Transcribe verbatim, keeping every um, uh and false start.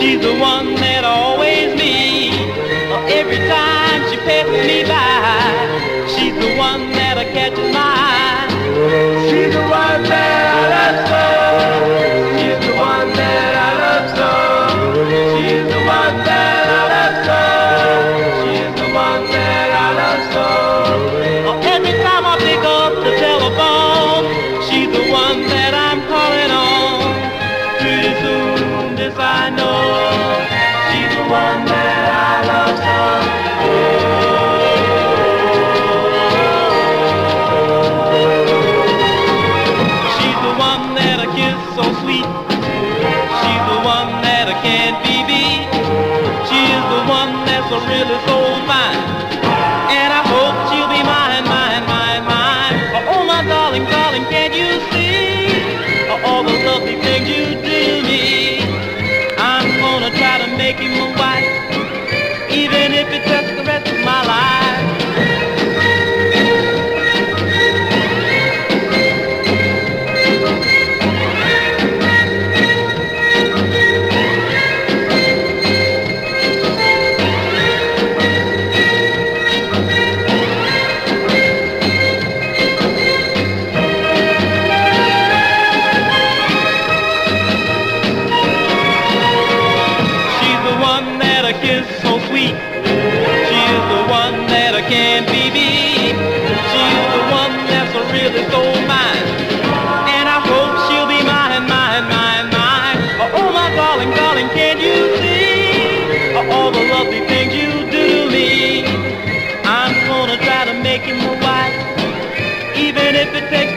She's the one that I always need. Uh, every time she passes me by, she's the one that I catches my eye. She's the one that I love so. She's the one that I love so. She's the one that I love so. She's the one that I love so. Uh, every time I pick up the telephone, she's the one that I'm calling on. Pretty soon, this I know, she's the one that I love so. She's the one that I kiss so sweet. She's the one that I can't be beat. She is the one that's so really so fine, and I hope she'll be mine, mine, mine, mine. Oh, my darling, darling, can't you see all the lovely things you do to me? I'm gonna try to make you my wife, even if it takes the rest of my life. Kiss so sweet. She is the one that I can't be beat. She is the one that's a really so mine, and I hope she'll be mine, mine, mine, mine. Oh, my darling, darling, can't you see all the lovely things you do to me? I'm gonna try to make you my wife, even if it takes